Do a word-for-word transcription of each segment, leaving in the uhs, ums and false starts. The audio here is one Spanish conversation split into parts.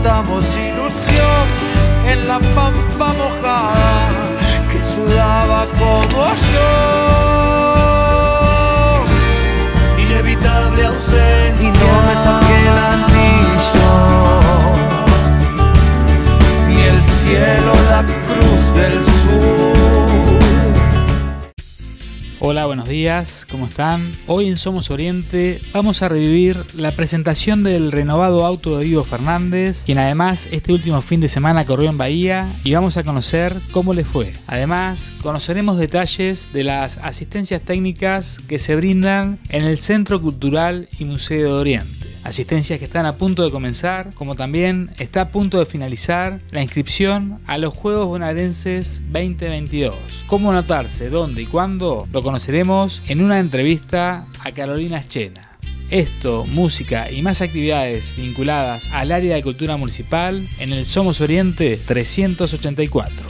juntamos ilusión en la pampa mojada que sudaba como yo. Inevitable ausencia y no me saqué el anillo, ni el cielo la cruz del sur. Hola, buenos días, ¿cómo están? Hoy en Somos Oriente vamos a revivir la presentación del renovado auto de Diego Fernández, quien además este último fin de semana corrió en Bahía, y vamos a conocer cómo le fue. Además, conoceremos detalles de las asistencias técnicas que se brindan en el Centro Cultural y Museo de Oriente. Asistencias que están a punto de comenzar, como también está a punto de finalizar la inscripción a los Juegos Bonaerenses veinte veintidós. ¿Cómo anotarse, dónde y cuándo? Lo conoceremos en una entrevista a Carolina Schena. Esto, música y más actividades vinculadas al área de cultura municipal en el Somos Oriente trescientos ochenta y cuatro.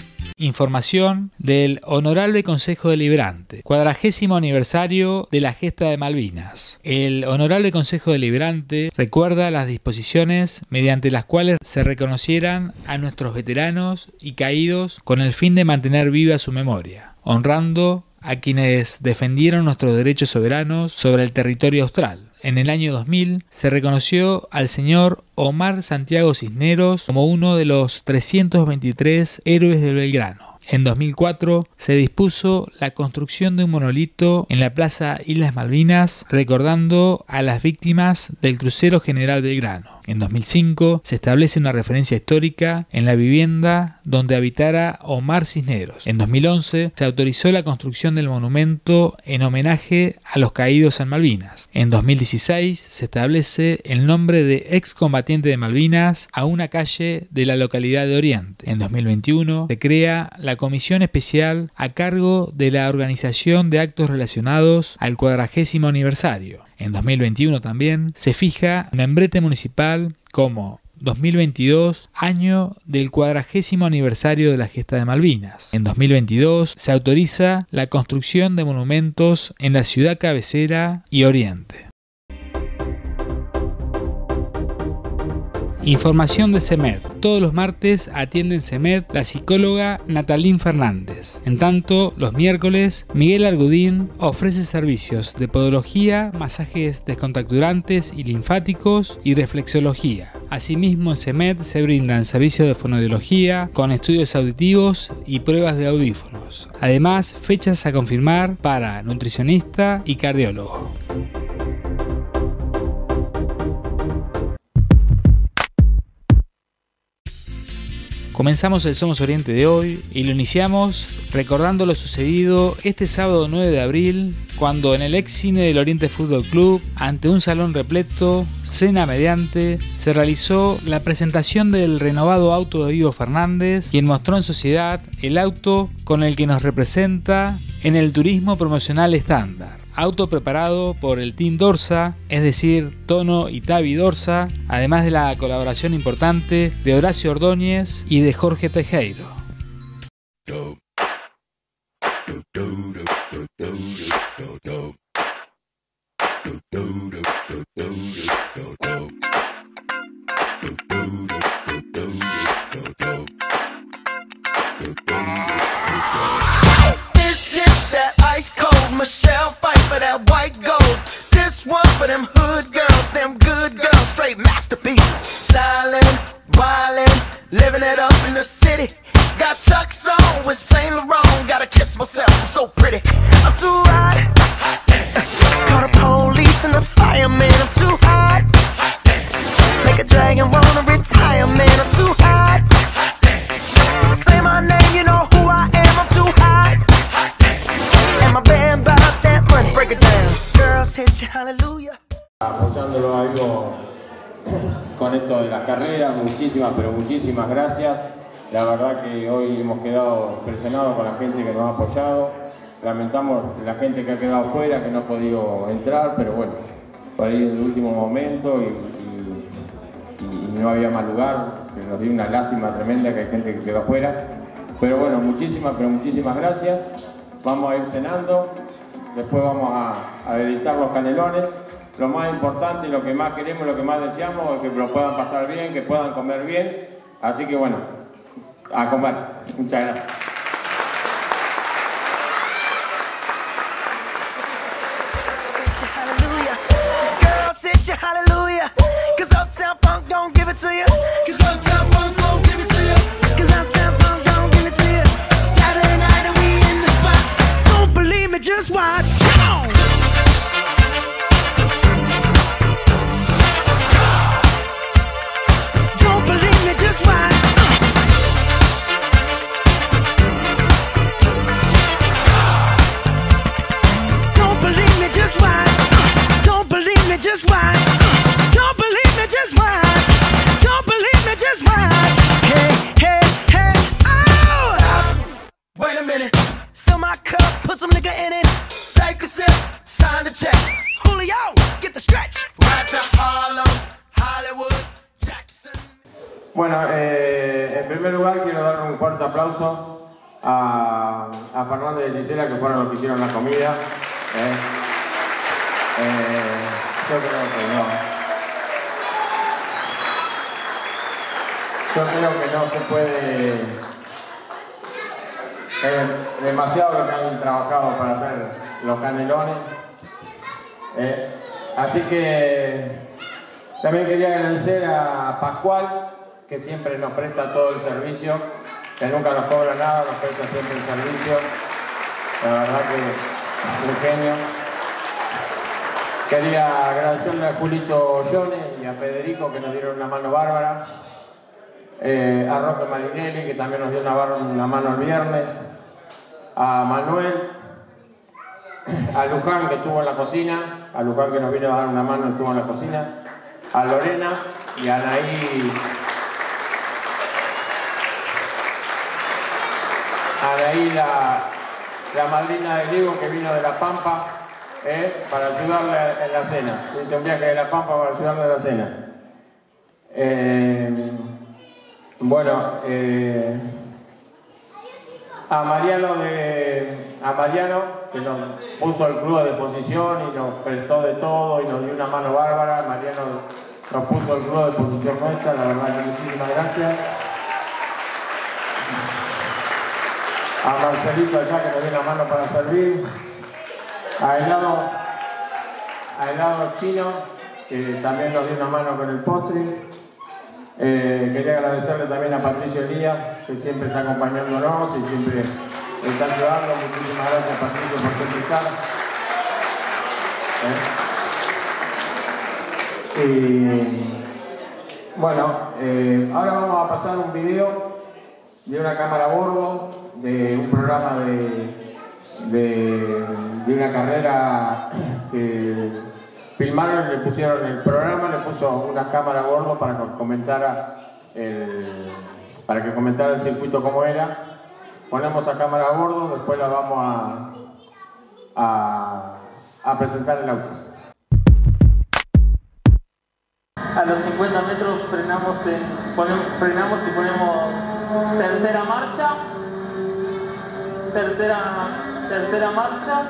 Información del Honorable Consejo Deliberante, cuadragésimo aniversario de la Gesta de Malvinas. El Honorable Consejo Deliberante recuerda las disposiciones mediante las cuales se reconocieran a nuestros veteranos y caídos con el fin de mantener viva su memoria, honrando a quienes defendieron nuestros derechos soberanos sobre el territorio austral. En el año dos mil se reconoció al señor Omar Santiago Cisneros como uno de los trescientos veintitrés héroes del Belgrano. En dos mil cuatro se dispuso la construcción de un monolito en la Plaza Islas Malvinas recordando a las víctimas del crucero General Belgrano. En dos mil cinco se establece una referencia histórica en la vivienda donde habitara Omar Cisneros. En dos mil once se autorizó la construcción del monumento en homenaje a los caídos en Malvinas. En dos mil dieciséis se establece el nombre de excombatiente de Malvinas a una calle de la localidad de Oriente. En dos mil veintiuno se crea la comisión especial a cargo de la organización de actos relacionados al cuadragésimo aniversario. En dos mil veintiuno también se fija un membrete municipal como dos mil veintidós, año del cuadragésimo aniversario de la Gesta de Malvinas. En dos mil veintidós se autoriza la construcción de monumentos en la ciudad cabecera y Oriente. Información de CEMED. Todos los martes atiende en CEMED la psicóloga Natalín Fernández. En tanto, los miércoles, Miguel Argudín ofrece servicios de podología, masajes descontracturantes y linfáticos y reflexología. Asimismo, en CEMED se brindan servicios de fonoaudiología con estudios auditivos y pruebas de audífonos. Además, fechas a confirmar para nutricionista y cardiólogo. Comenzamos el Somos Oriente de hoy y lo iniciamos recordando lo sucedido este sábado nueve de abril, cuando en el ex cine del Oriente Fútbol Club, ante un salón repleto, cena mediante, se realizó la presentación del renovado auto de Diego Fernández, quien mostró en sociedad el auto con el que nos representa en el turismo promocional estándar. Auto preparado por el Team Dorsa, es decir, Tono y Tavi Dorsa, además de la colaboración importante de Horacio Ordóñez y de Jorge Tejero. Michelle fight for that white gold. This one for them hood girls, them good girls, straight masterpieces. Stylin', wildin', living it up in the city. Got Chuck's on with Saint Laurent. Gotta kiss myself, I'm so pretty. I'm too hot. Call the police and the fireman. I'm too hot. Make a dragon wanna retire, man. I'm too hot. Say my name, you know who I am. I'm too hot. And my band bought that money. Break it down. Girls hit you, hallelujah. Apoyándolo algo con esto de las carreras, muchísimas, pero muchísimas gracias. La verdad que hoy hemos quedado impresionados con la gente que nos ha apoyado. Lamentamos la gente que ha quedado fuera, que no ha podido entrar, pero bueno, por ahí en el último momento y, y, y no había más lugar, que nos dio una lástima tremenda que hay gente que quedó fuera. Pero bueno, muchísimas, pero muchísimas gracias. Vamos a ir cenando, después vamos a, a dedicar los canelones lo más importante, lo que más queremos, lo que más deseamos, es que lo puedan pasar bien, que puedan comer bien. Así que bueno, a comer. Muchas gracias. Hallelujah, cause Uptown Funk don't give it to you. Cause Uptown Funk don't give it to you. Cause Uptown Funk don't give it to you. Saturday night and we in the spot. Don't believe me, just watch. Come on. Don't believe me, just watch. Don't believe me, just watch. Don't believe me, just watch. Don't believe me, just watch. Don't believe me, just watch. Hey, hey, hey, oh! Stop. Wait a minute. Fill my cup, put some nigga in it. Take a sip, sign the check. Julio, get the stretch. Right to Harlem, Hollywood, Jackson. Bueno, eh, en primer lugar quiero dar un fuerte aplauso a, a Fernando y a Gisela, que fueron los que hicieron la comida. Eh, eh, yo creo que no. Yo creo que no se puede, es demasiado lo que han trabajado para hacer los canelones. Eh, así que también quería agradecer a Pascual, que siempre nos presta todo el servicio, que nunca nos cobra nada, nos presta siempre el servicio. La verdad que es un genio. Quería agradecerle a Julito Ollone y a Federico, que nos dieron una mano bárbara. Eh, a Roque Marinelli, que también nos dio una, una mano el viernes, a Manuel, a Luján, que estuvo en la cocina, a Luján, que nos vino a dar una mano, estuvo en la cocina, a Lorena y a Anaí, a Anaí, la, la madrina de Diego, que vino de La Pampa, eh, para ayudarle en la cena. Se hizo un viaje de La Pampa para ayudarle en la cena. Eh, Bueno, eh, a Mariano, de, a Mariano, que nos puso el club a disposición y nos prestó de todo y nos dio una mano bárbara. Mariano nos puso el club a disposición nuestra, la verdad que muchísimas gracias. A Marcelito allá, que nos dio una mano para servir. A Helado, a Helado Chino, que también nos dio una mano con el postre. Eh, quería agradecerle también a Patricio Elías, que siempre está acompañándonos y siempre está ayudando. Muchísimas gracias, Patricio, por siempre estar. Eh. Y bueno, eh, ahora vamos a pasar un video de una cámara a bordo, de un programa de, de, de una carrera que filmaron, le pusieron el programa, le puso una cámara a bordo para que comentara el, para que comentara el circuito como era. Ponemos a cámara a bordo, después la vamos a, a, a presentar el auto. A los cincuenta metros frenamos, en, ponemos, frenamos y ponemos tercera marcha, tercera, tercera marcha.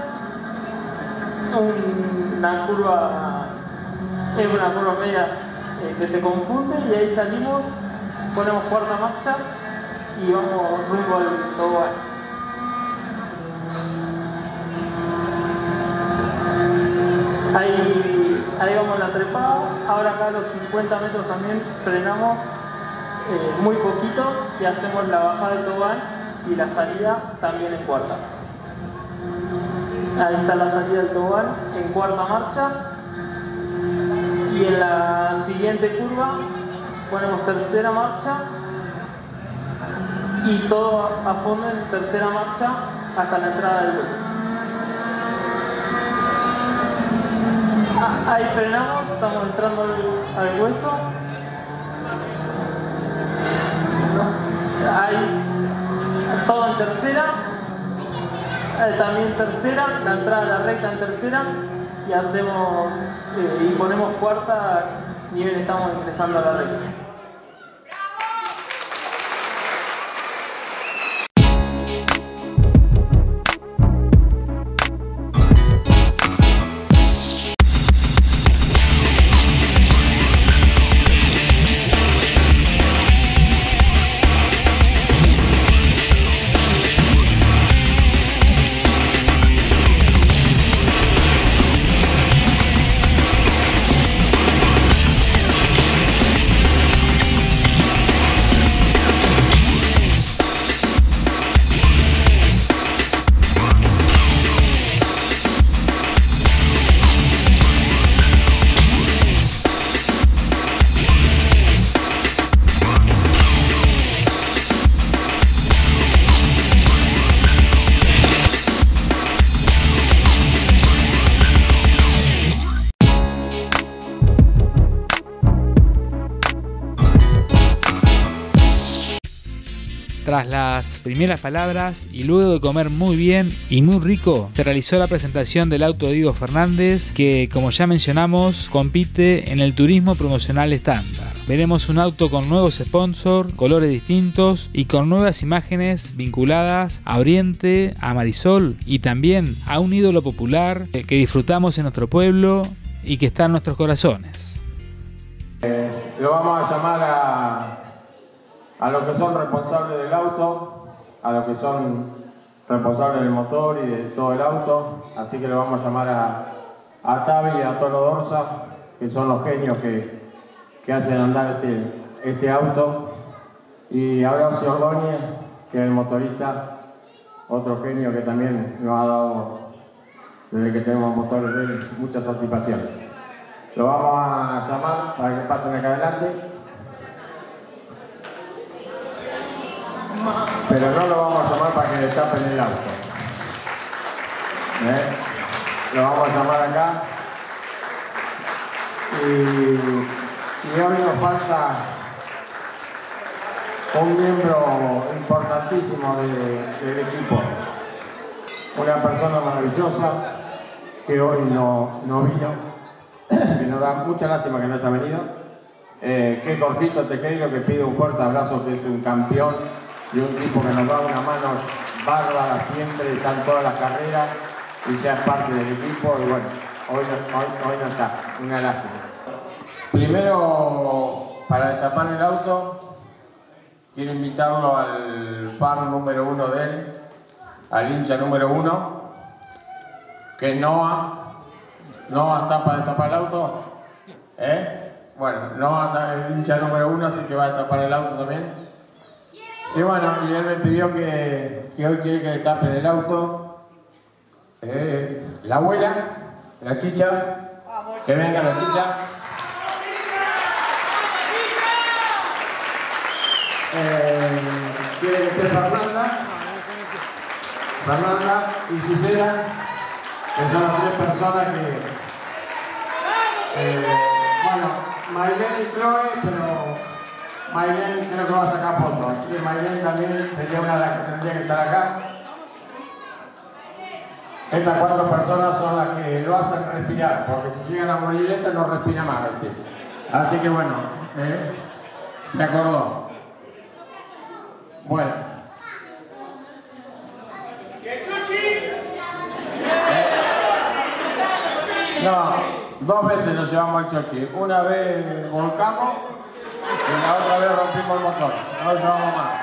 Una curva, es una curva media eh, que te confunde, y ahí salimos, ponemos cuarta marcha y vamos rumbo al tobogán. Ahí, ahí vamos la trepada. Ahora acá a los cincuenta metros también frenamos eh, muy poquito y hacemos la bajada del tobogán y la salida también en cuarta. Ahí está la salida del tobogán en cuarta marcha, y en la siguiente curva ponemos tercera marcha y todo a fondo en tercera marcha hasta la entrada del hueso. Ahí frenamos, estamos entrando al, al hueso. Ahí todo en tercera. También tercera, la entrada a la recta en tercera, y hacemos eh, y ponemos cuarta, ni bien estamos ingresando a la recta. Tras las primeras palabras y luego de comer muy bien y muy rico, se realizó la presentación del auto de Diego Fernández, que, como ya mencionamos, compite en el turismo promocional estándar. Veremos un auto con nuevos sponsors, colores distintos y con nuevas imágenes vinculadas a Oriente, a Marisol y también a un ídolo popular que disfrutamos en nuestro pueblo y que está en nuestros corazones. Eh, lo vamos a llamar a, a los que son responsables del auto, a los que son responsables del motor y de todo el auto, así que lo vamos a llamar a, a Tavi y a Tono Dorsa, que son los genios que que hacen andar este, este auto, y a Horacio Ordóñez, que es el motorista, otro genio que también nos ha dado, desde que tenemos motores de él, mucha satisfacción. Lo vamos a llamar para que pasen acá adelante, pero no lo vamos a llamar para que destapen el auto. ¿Eh? Lo vamos a llamar acá. Y Y hoy nos falta un miembro importantísimo de, del equipo, una persona maravillosa que hoy no, no vino, que nos da mucha lástima que no haya venido, eh, que es Jorgito Tejero, que pide un fuerte abrazo, que es un campeón y un tipo que nos da unas manos bárbaras siempre, está en todas las carreras y ya es parte del equipo, y bueno, hoy no, hoy, hoy no está, una lástima. Primero, para destapar el auto, quiero invitarlo al fan número uno de él, al hincha número uno, que es Noah. Noah está para destapar el auto. ¿Eh? Bueno, Noah es el hincha número uno, así que va a destapar el auto también. Y bueno, y él me pidió que, que hoy quiere que destapen el auto. Eh, la abuela, la chicha, que venga la chicha. Eh, quiere que esté Fernanda, Fernanda y Gisela, que son las tres personas que, eh, bueno, Maylene y Chloe, pero Maylene creo que va a sacar fotos, así que Maylene también sería una de las que tendría que estar acá. Estas cuatro personas son las que lo hacen respirar, porque si llegan a morir estas no respira más, ¿viste? Así que bueno, eh, se acordó. Bueno. ¿Qué chuchi? No, dos veces nos llevamos al chochi. Una vez volcamos y la otra vez rompimos el motor. No llevamos más.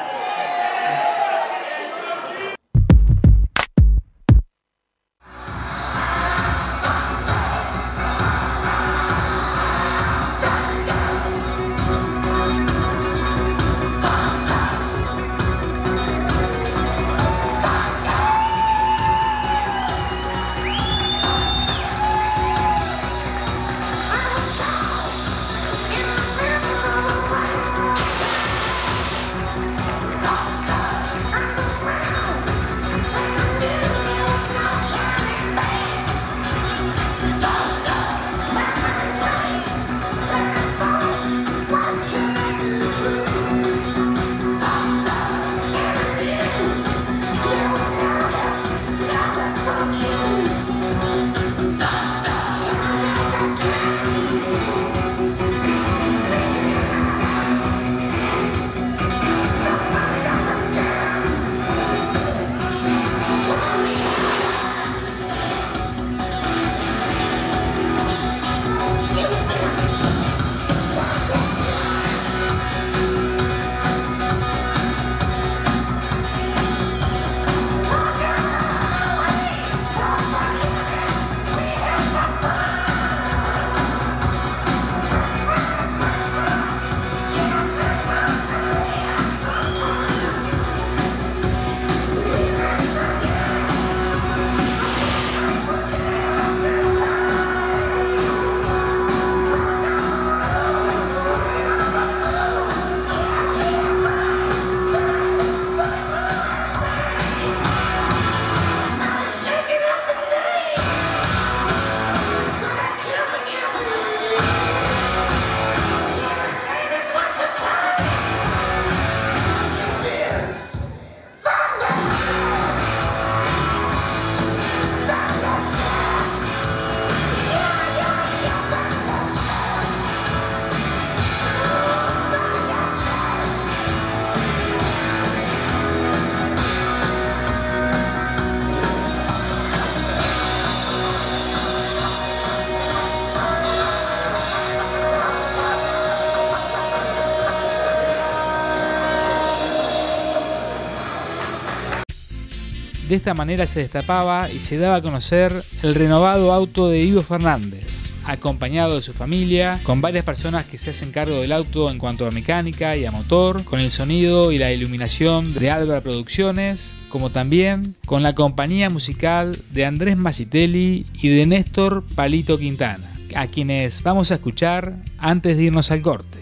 De esta manera se destapaba y se daba a conocer el renovado auto de Ivo Fernández, acompañado de su familia, con varias personas que se hacen cargo del auto en cuanto a mecánica y a motor, con el sonido y la iluminación de Álvaro Producciones, como también con la compañía musical de Andrés Massitelli y de Néstor Palito Quintana, a quienes vamos a escuchar antes de irnos al corte.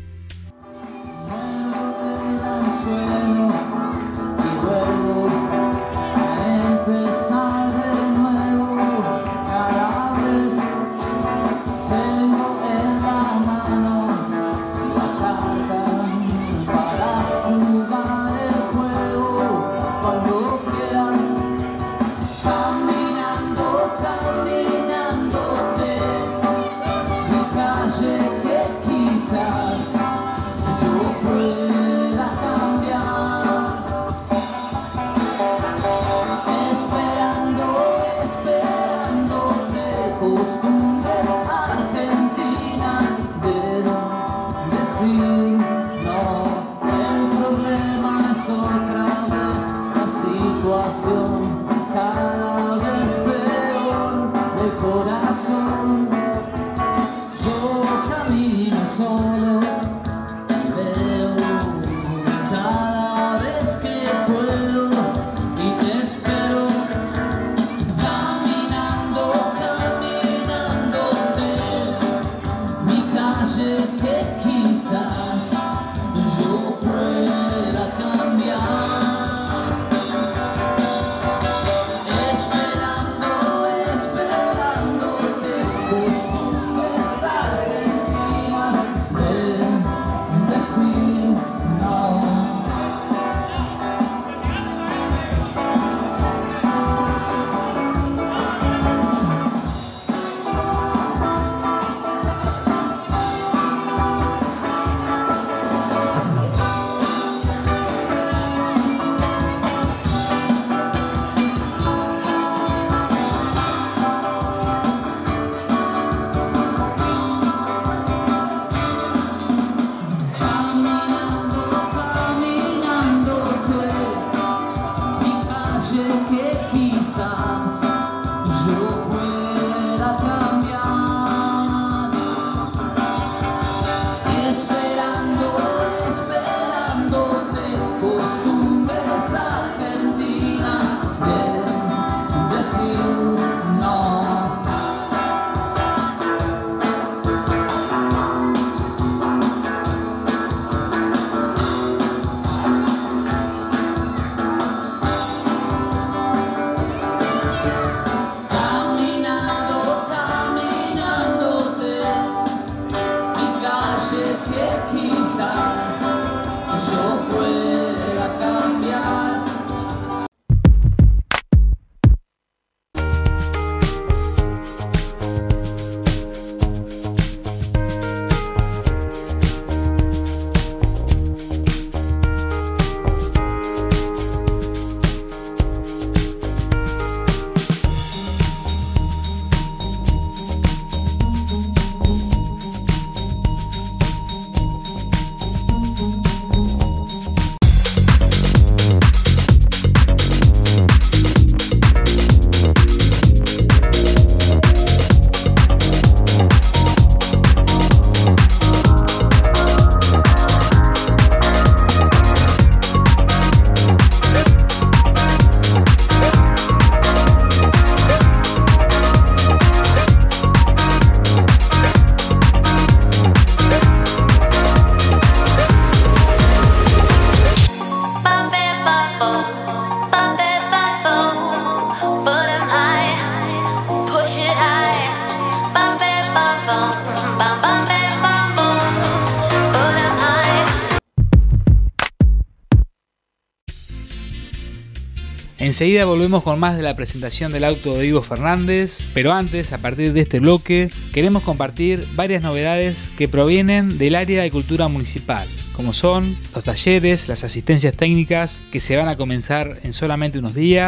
Enseguida volvemos con más de la presentación del auto de Ivo Fernández, pero antes, a partir de este bloque, queremos compartir varias novedades que provienen del área de cultura municipal, como son los talleres, las asistencias técnicas que se van a comenzar en solamente unos días,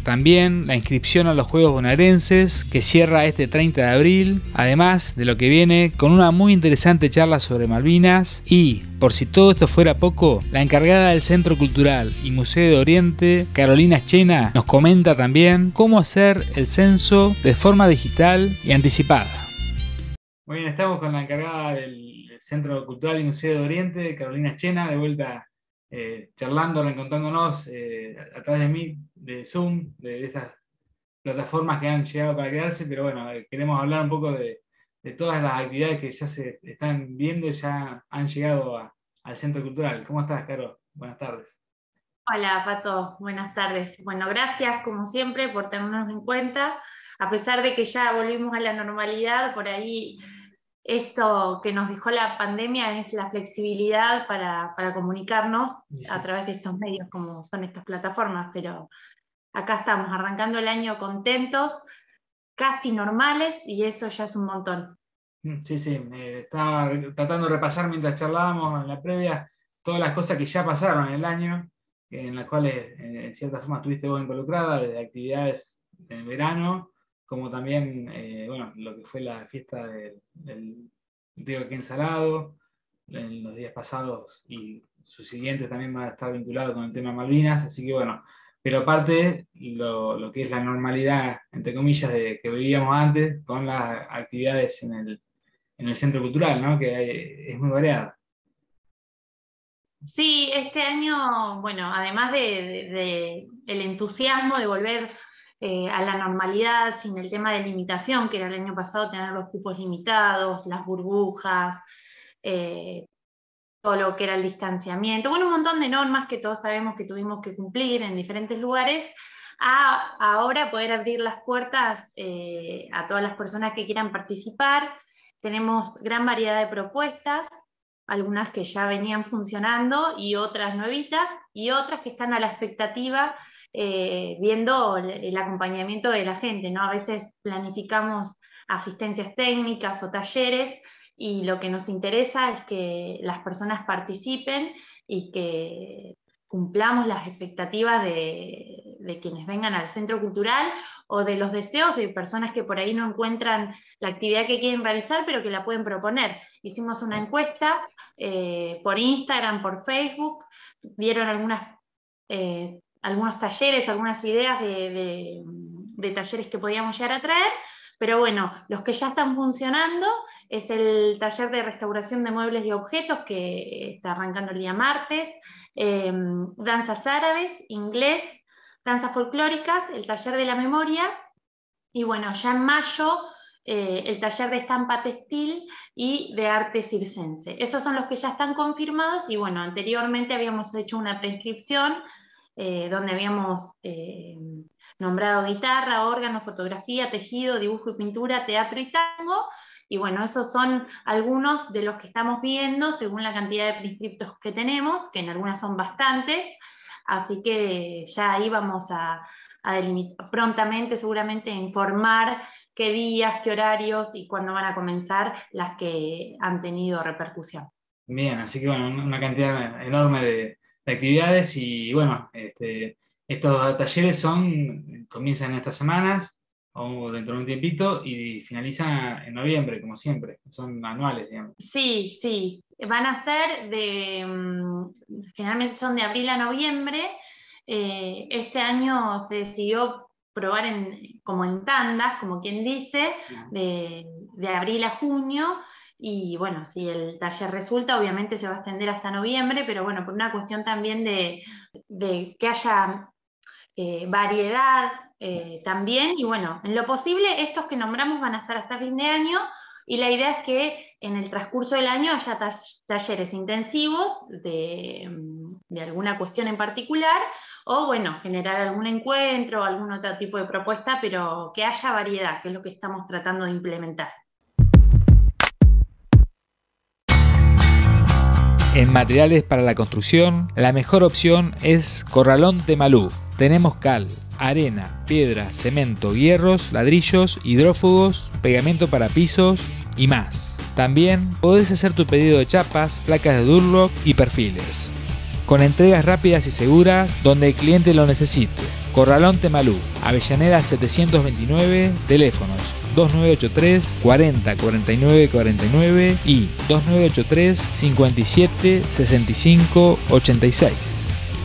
También la inscripción a los Juegos Bonaerenses, que cierra este treinta de abril, además de lo que viene con una muy interesante charla sobre Malvinas. Y, por si todo esto fuera poco, la encargada del Centro Cultural y Museo de Oriente, Carolina Schena, nos comenta también cómo hacer el censo de forma digital y anticipada. Muy bien, estamos con la encargada del Centro Cultural y Museo de Oriente, Carolina Schena, de vuelta eh, charlando, reencontrándonos eh, a través de Meet, de Zoom, de, de estas plataformas que han llegado para quedarse, pero bueno, eh, queremos hablar un poco de, de todas las actividades que ya se están viendo y ya han llegado a, al Centro Cultural. ¿Cómo estás, Caro? Buenas tardes. Hola, Pato. Buenas tardes. Bueno, gracias, como siempre, por tenernos en cuenta. A pesar de que ya volvimos a la normalidad, por ahí esto que nos dejó la pandemia es la flexibilidad para, para comunicarnos sí. a través de estos medios como son estas plataformas, pero acá estamos arrancando el año contentos, casi normales, y eso ya es un montón. Sí, sí, eh, estaba tratando de repasar mientras charlábamos en la previa todas las cosas que ya pasaron en el año, en las cuales eh, en cierta forma estuviste vos involucrada, desde actividades en verano, como también eh, bueno, lo que fue la fiesta de, del río Quén Salado, en los días pasados, y sus siguientes también va a estar vinculado con el tema Malvinas, así que bueno, pero aparte lo, lo que es la normalidad, entre comillas, de que vivíamos antes, con las actividades en el, en el Centro Cultural, ¿no? Que hay, es muy variada. Sí, este año, bueno, además de, de, de el entusiasmo de volver Eh, a la normalidad sin el tema de limitación, que era el año pasado tener los cupos limitados, las burbujas, eh, todo lo que era el distanciamiento, bueno, un montón de normas que todos sabemos que tuvimos que cumplir en diferentes lugares, a ahora poder abrir las puertas eh, a todas las personas que quieran participar. Tenemos gran variedad de propuestas, algunas que ya venían funcionando y otras nuevitas, y otras que están a la expectativa Eh, viendo el, el acompañamiento de la gente, ¿no? A veces planificamos asistencias técnicas o talleres y lo que nos interesa es que las personas participen y que cumplamos las expectativas de, de quienes vengan al Centro Cultural o de los deseos de personas que por ahí no encuentran la actividad que quieren realizar pero que la pueden proponer. Hicimos una encuesta eh, por Instagram, por Facebook, vieron algunas eh, algunos talleres, algunas ideas de, de, de talleres que podíamos llegar a traer, pero bueno, los que ya están funcionando es el taller de restauración de muebles y objetos que está arrancando el día martes, eh, danzas árabes, inglés, danzas folclóricas, el taller de la memoria, y bueno, ya en mayo eh, el taller de estampa textil y de arte circense. Esos son los que ya están confirmados, y bueno, anteriormente habíamos hecho una prescripción Eh, donde habíamos eh, nombrado guitarra, órgano, fotografía, tejido, dibujo y pintura, teatro y tango, y bueno, esos son algunos de los que estamos viendo según la cantidad de prescriptos que tenemos, que en algunas son bastantes, así que ya ahí vamos a, a delimitar prontamente, seguramente informar qué días, qué horarios y cuándo van a comenzar las que han tenido repercusión. Bien, así que bueno, una cantidad enorme de de actividades y bueno, este, estos talleres son, comienzan estas semanas o dentro de un tiempito y finalizan en noviembre, como siempre, son anuales, digamos. Sí, sí, van a ser de, generalmente son de abril a noviembre, eh, este año se decidió probar en, como en tandas, como quien dice, de, de abril a junio. Y bueno, si el taller resulta, obviamente se va a extender hasta noviembre, pero bueno, por una cuestión también de, de que haya eh, variedad eh, también, y bueno, en lo posible estos que nombramos van a estar hasta fin de año, y la idea es que en el transcurso del año haya talleres intensivos de, de alguna cuestión en particular, o bueno, generar algún encuentro, algún otro tipo de propuesta, pero que haya variedad, que es lo que estamos tratando de implementar. En materiales para la construcción, la mejor opción es Corralón Temalú. Tenemos cal, arena, piedra, cemento, hierros, ladrillos, hidrófugos, pegamento para pisos y más. También podés hacer tu pedido de chapas, placas de Durlock y perfiles, con entregas rápidas y seguras donde el cliente lo necesite. Corralón Temalú, Avellaneda setecientos veintinueve, teléfonos dos nueve ocho tres, cuarenta, cuarenta y nueve, cuarenta y nueve y dos nueve ocho tres, cincuenta y siete, sesenta y cinco, ochenta y seis.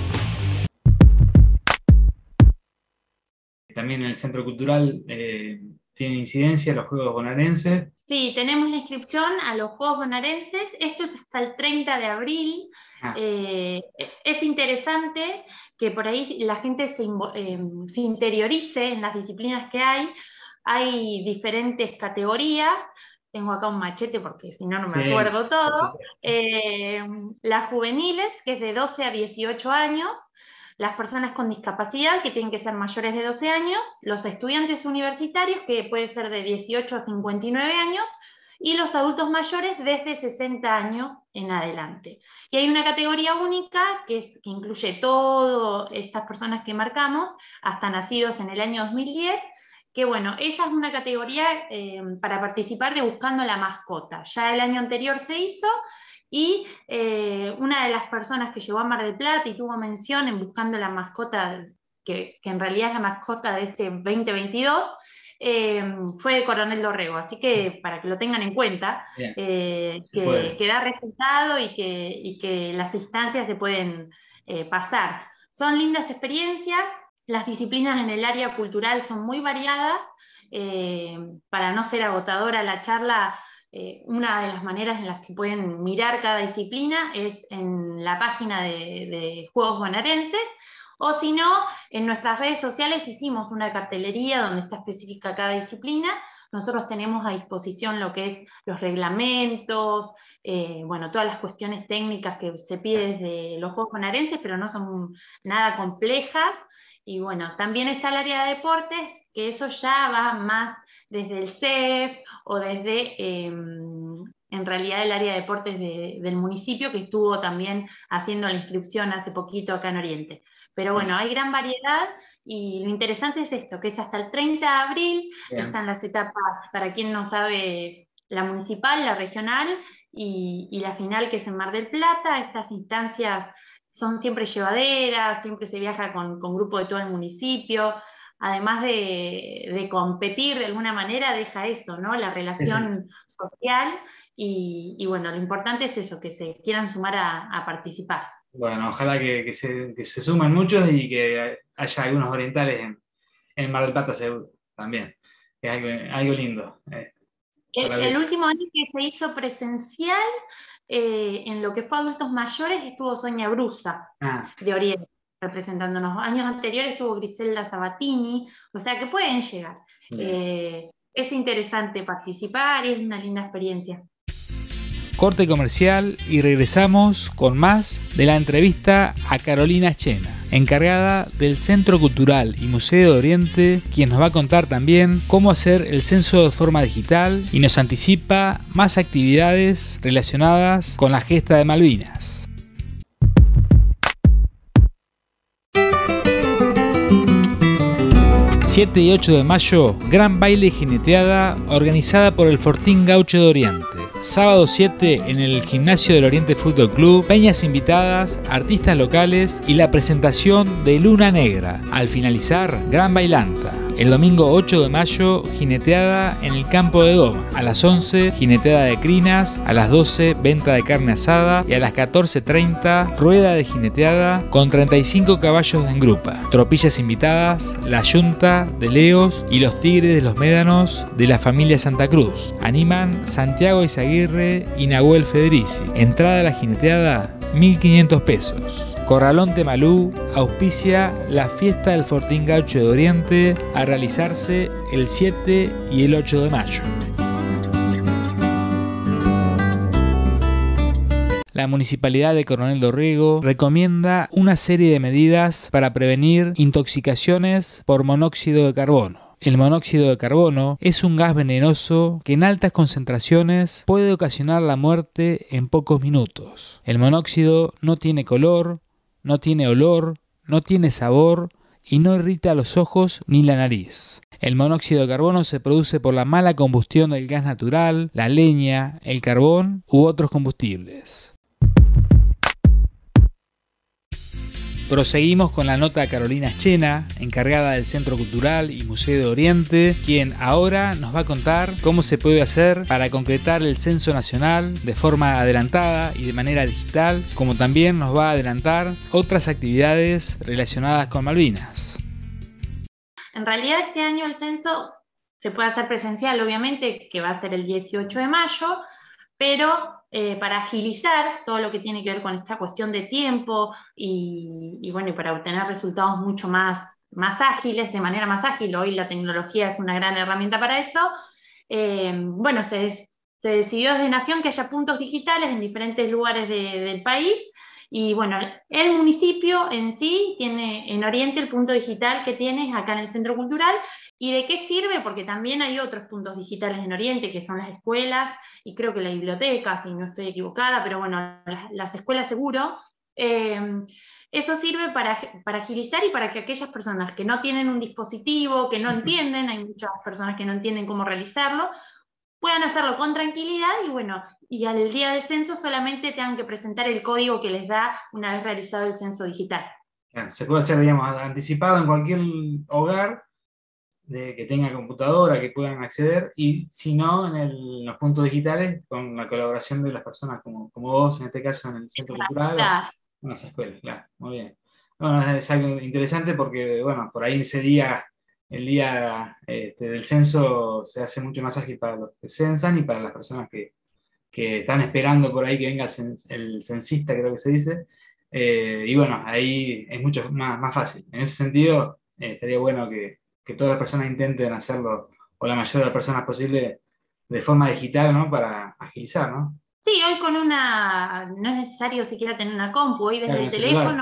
También en el Centro Cultural eh, tiene incidencia los Juegos Bonaerenses. Sí, tenemos la inscripción a los Juegos Bonaerenses. Esto es hasta el treinta de abril. Ah. Eh, es interesante que por ahí la gente se, eh, se interiorice en las disciplinas que hay. Hay diferentes categorías. Tengo acá un machete porque si no, no me sí, acuerdo todo. Eh, las juveniles, que es de doce a dieciocho años. Las personas con discapacidad, que tienen que ser mayores de doce años. Los estudiantes universitarios, que puede ser de dieciocho a cincuenta y nueve años. Y los adultos mayores desde sesenta años en adelante. Y hay una categoría única que, es, que incluye todas estas personas que marcamos, hasta nacidos en el año dos mil diez, que bueno, esa es una categoría eh, para participar de Buscando la Mascota. Ya el año anterior se hizo, y eh, una de las personas que llegó a Mar del Plata y tuvo mención en Buscando la Mascota, que, que en realidad es la mascota de este veinte veintidós, Eh, fue Coronel Dorrego, así que para que lo tengan en cuenta, eh, que, que da resultado y que, y que las instancias se pueden eh, pasar. Son lindas experiencias, las disciplinas en el área cultural son muy variadas, eh, para no ser agotadora la charla, eh, una de las maneras en las que pueden mirar cada disciplina es en la página de, de Juegos Bonaerenses, o si no, en nuestras redes sociales hicimos una cartelería donde está específica cada disciplina. Nosotros tenemos a disposición lo que es los reglamentos, eh, bueno, todas las cuestiones técnicas que se piden desde los Juegos Bonaerenses, pero no son nada complejas. Y bueno, también está el área de deportes, que eso ya va más desde el C E F o desde, eh, en realidad, el área de deportes de, del municipio, que estuvo también haciendo la inscripción hace poquito acá en Oriente. Pero bueno, hay gran variedad y lo interesante es esto, que es hasta el treinta de abril, Bien. Están las etapas, para quien no sabe, la municipal, la regional y, y la final, que es en Mar del Plata. Estas instancias son siempre llevaderas, siempre se viaja con, con grupo de todo el municipio, además de, de competir de alguna manera, deja eso, ¿no? La relación sí. social y, y bueno, lo importante es eso, que se quieran sumar a, a participar. Bueno, ojalá que, que, se, que se suman muchos y que haya algunos orientales en, en Mar del Plata seguro, también. Es algo, algo lindo. Eh, el, el último año que se hizo presencial, eh, en lo que fue adultos mayores, estuvo Sonia Brusa, ah. de Oriente, representándonos. Años anteriores estuvo Griselda Sabatini, o sea que pueden llegar. Eh, es interesante participar y es una linda experiencia. Corte comercial y regresamos con más de la entrevista a Carolina Chena, encargada del Centro Cultural y Museo de Oriente, quien nos va a contar también cómo hacer el censo de forma digital y nos anticipa más actividades relacionadas con la gesta de Malvinas. siete y ocho de mayo, gran baile y jineteada organizada por el Fortín Gaucho de Oriente. Sábado siete en el Gimnasio del Oriente Fútbol Club, peñas invitadas, artistas locales y la presentación de Luna Negra. Al finalizar, gran bailanta. El domingo ocho de mayo, jineteada en el Campo de Doma. A las once, jineteada de crinas. A las doce, venta de carne asada. Y a las catorce treinta, rueda de jineteada con treinta y cinco caballos en grupa. Tropillas invitadas, la Yunta de Leos y los Tigres de los Médanos de la familia Santa Cruz. Animan Santiago Izaguirre y Nahuel Federici. Entrada a la jineteada, mil quinientos pesos. Corralón Temalú auspicia la fiesta del Fortín Gaucho de Oriente a realizarse el siete y el ocho de mayo. La Municipalidad de Coronel Dorrego recomienda una serie de medidas para prevenir intoxicaciones por monóxido de carbono. El monóxido de carbono es un gas venenoso que en altas concentraciones puede ocasionar la muerte en pocos minutos. El monóxido no tiene color, no tiene olor, no tiene sabor y no irrita los ojos ni la nariz. El monóxido de carbono se produce por la mala combustión del gas natural, la leña, el carbón u otros combustibles. Proseguimos con la nota a Carolina Schena, encargada del Centro Cultural y Museo de Oriente, quien ahora nos va a contar cómo se puede hacer para concretar el censo nacional de forma adelantada y de manera digital, como también nos va a adelantar otras actividades relacionadas con Malvinas. En realidad este año el censo se puede hacer presencial, obviamente, que va a ser el dieciocho de mayo, pero eh, para agilizar todo lo que tiene que ver con esta cuestión de tiempo y, y, bueno, y para obtener resultados mucho más, más ágiles, de manera más ágil, hoy la tecnología es una gran herramienta para eso, eh, bueno, se, se decidió desde Nación que haya puntos digitales en diferentes lugares de, del país, y bueno, el municipio en sí tiene en Oriente el punto digital que tienes acá en el Centro Cultural. ¿Y de qué sirve? Porque también hay otros puntos digitales en Oriente, que son las escuelas, y creo que la biblioteca, si no estoy equivocada, pero bueno, las, las escuelas seguro. Eh, eso sirve para, para agilizar y para que aquellas personas que no tienen un dispositivo, que no entienden, hay muchas personas que no entienden cómo realizarlo, puedan hacerlo con tranquilidad y bueno, y al día del censo solamente tengan que presentar el código que les da una vez realizado el censo digital. Se puede hacer, digamos, anticipado en cualquier hogar de que tenga computadora, que puedan acceder, y si no, en el, los puntos digitales, con la colaboración de las personas como, como vos, en este caso en el Centro Cultural, claro, o en las escuelas, claro, muy bien. Bueno, es algo interesante porque, bueno, por ahí ese día, el día este, del censo se hace mucho más ágil para los que censan y para las personas que, que están esperando por ahí que venga el, cens, el censista, creo que se dice, eh, y bueno, ahí es mucho más, más fácil. En ese sentido, eh, estaría bueno que que todas las personas intenten hacerlo, o la mayoría de las personas posible, de forma digital, ¿no? Para agilizar, ¿no? Sí, hoy con una, no es necesario siquiera tener una compu, hoy desde Claro, el teléfono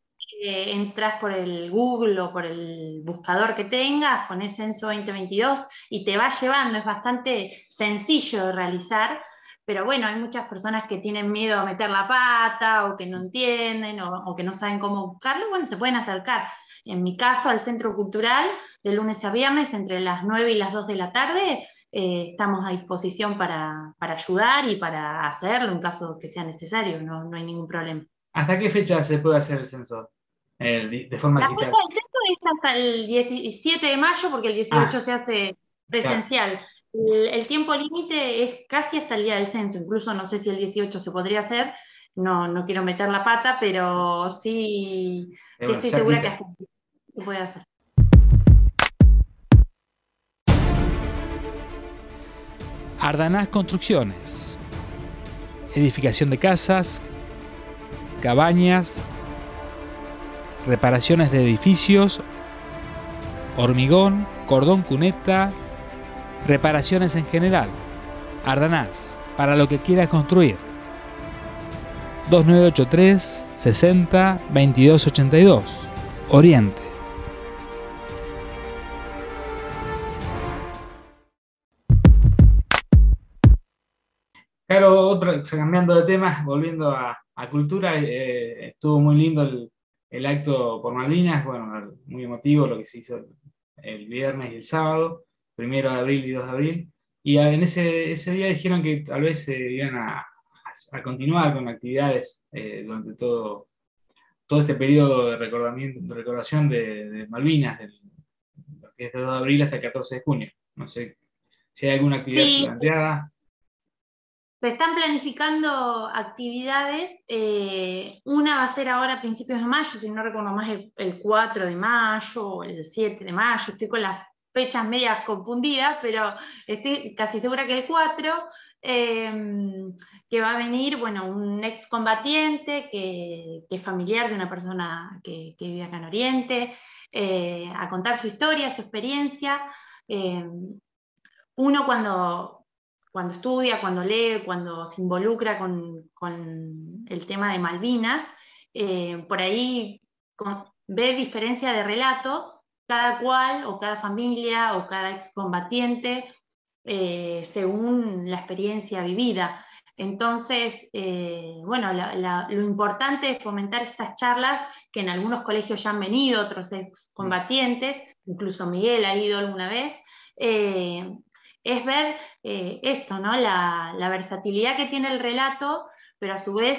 eh, entras por el Google o por el buscador que tengas, pones Censo veinte veintidós y te va llevando, es bastante sencillo de realizar, pero bueno, hay muchas personas que tienen miedo a meter la pata, o que no entienden, o, o que no saben cómo buscarlo, bueno, se pueden acercar. En mi caso, al Centro Cultural, de lunes a viernes, entre las nueve y las dos de la tarde, eh, estamos a disposición para, para ayudar y para hacerlo en caso que sea necesario, no, no hay ningún problema. ¿Hasta qué fecha se puede hacer el censo eh, de forma la digital? La fecha del censo es hasta el diecisiete de mayo, porque el dieciocho ah, se hace presencial. Claro. El, el tiempo límite es casi hasta el día del censo, incluso no sé si el dieciocho se podría hacer, no, no quiero meter la pata, pero sí, eh, sí bueno, estoy segura que hasta se puede hacer. Ardanaz Construcciones. Edificación de casas, cabañas, reparaciones de edificios, hormigón, cordón cuneta, reparaciones en general. Ardanaz, para lo que quieras construir. dos nueve ocho tres, sesenta, veintidós ochenta y dos. Oriente. Claro, otro, cambiando de temas, volviendo a, a cultura, eh, estuvo muy lindo el, el acto por Malvinas, bueno, muy emotivo lo que se hizo el, el viernes y el sábado, primero de abril y dos de abril, y en ese, ese día dijeron que tal vez se eh, iban a, a, a continuar con actividades eh, durante todo, todo este periodo de, recordamiento, de recordación de, de Malvinas, del, que es de dos de abril hasta el catorce de junio. No sé si hay alguna actividad sí. planteada. Se están planificando actividades, eh, una va a ser ahora a principios de mayo, si no recuerdo más el, el cuatro de mayo o el siete de mayo, estoy con las fechas medias confundidas, pero estoy casi segura que el cuatro, eh, que va a venir, bueno, un excombatiente que, que es familiar de una persona que, que vive acá en Oriente, eh, a contar su historia, su experiencia. Eh, uno cuando... cuando estudia, cuando lee, cuando se involucra con, con el tema de Malvinas, eh, por ahí con, ve diferencia de relatos, cada cual o cada familia o cada excombatiente, eh, según la experiencia vivida. Entonces, eh, bueno, la, la, lo importante es fomentar estas charlas, que en algunos colegios ya han venido otros excombatientes, incluso Miguel ha ido alguna vez, eh, es ver eh, esto, ¿no? La, la versatilidad que tiene el relato, pero a su vez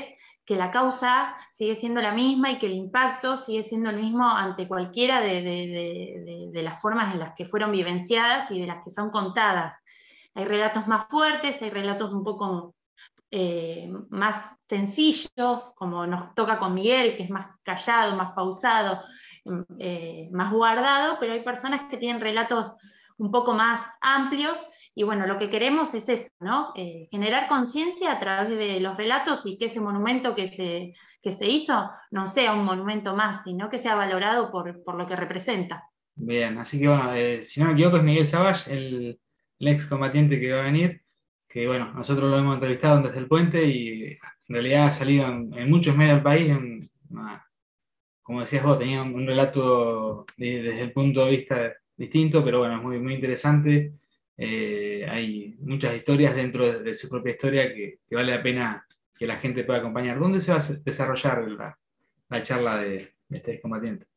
que la causa sigue siendo la misma y que el impacto sigue siendo el mismo ante cualquiera de, de, de, de, de las formas en las que fueron vivenciadas y de las que son contadas. Hay relatos más fuertes, hay relatos un poco eh, más sencillos, como nos toca con Miguel, que es más callado, más pausado, eh, más guardado, pero hay personas que tienen relatos un poco más amplios. Y bueno, lo que queremos es eso, ¿no? Eh, generar conciencia a través de los relatos y que ese monumento que se, que se hizo no sea un monumento más, sino que sea valorado por, por lo que representa. Bien, así que bueno, eh, si no me equivoco es Miguel Savage, el, el excombatiente que va a venir, que bueno, nosotros lo hemos entrevistado desde el puente y en realidad ha salido en, en muchos medios del país, en, una, como decías vos, tenía un, un relato de, desde el punto de vista distinto, pero bueno, es muy, muy interesante. Eh, hay muchas historias dentro de, de su propia historia que, que vale la pena que la gente pueda acompañar. ¿Dónde se va a desarrollar la, la charla de, de este excombatiente?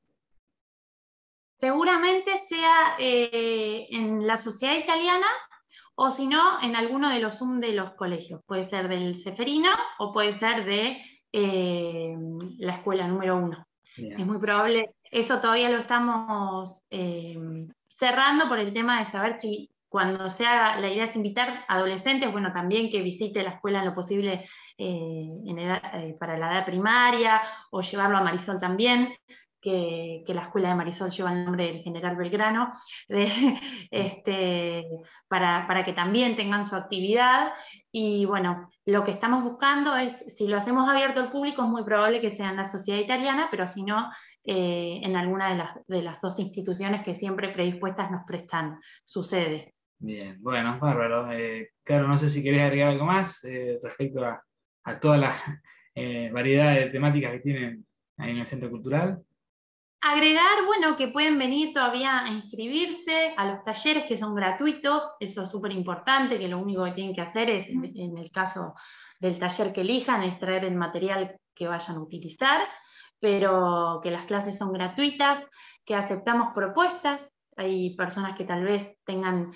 Seguramente sea eh, en la Sociedad Italiana o si no en alguno de los Zoom de los colegios. Puede ser del Ceferino o puede ser de eh, la escuela número uno. Bien. Es muy probable, eso todavía lo estamos eh, cerrando por el tema de saber si cuando se haga, la idea es invitar a adolescentes, bueno, también que visite la escuela en lo posible eh, en edad, eh, para la edad primaria, o llevarlo a Marisol también, que, que la escuela de Marisol lleva el nombre del general Belgrano, de, este, para, para que también tengan su actividad. Y bueno, lo que estamos buscando es, si lo hacemos abierto al público, es muy probable que sea en la Sociedad Italiana, pero si no, eh, en alguna de las, de las dos instituciones que siempre predispuestas nos prestan su sede. Bien, bueno, bárbaro. Eh, claro, no sé si querés agregar algo más eh, respecto a, a toda la eh, variedad de temáticas que tienen ahí en el Centro Cultural. Agregar, bueno, que pueden venir todavía a inscribirse a los talleres que son gratuitos, eso es súper importante, que lo único que tienen que hacer es, en, en el caso del taller que elijan, es traer el material que vayan a utilizar, pero que las clases son gratuitas, que aceptamos propuestas. Hay personas que tal vez tengan